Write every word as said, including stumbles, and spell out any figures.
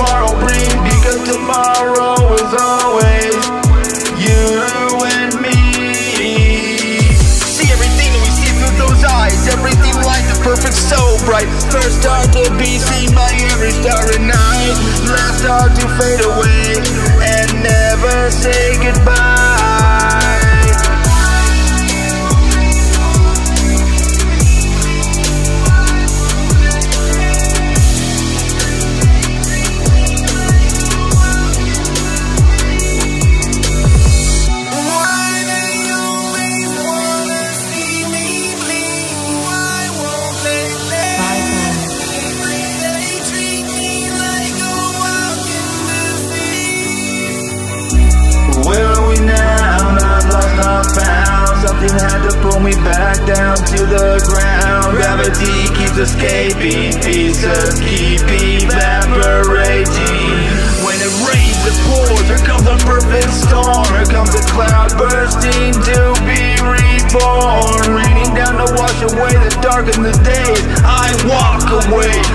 tomorrow brings, because tomorrow is always you and me. See everything that we see through those eyes, everything like the perfect so bright. First star to be seen by every star at night, last star to fade away and never say goodbye. Something had to pull me back down to the ground. Gravity keeps escaping, pieces keep evaporating. When it rains, it pours, here comes a perfect storm. Here comes a cloud bursting to be reborn, raining down to wash away the dark in the days. I walk away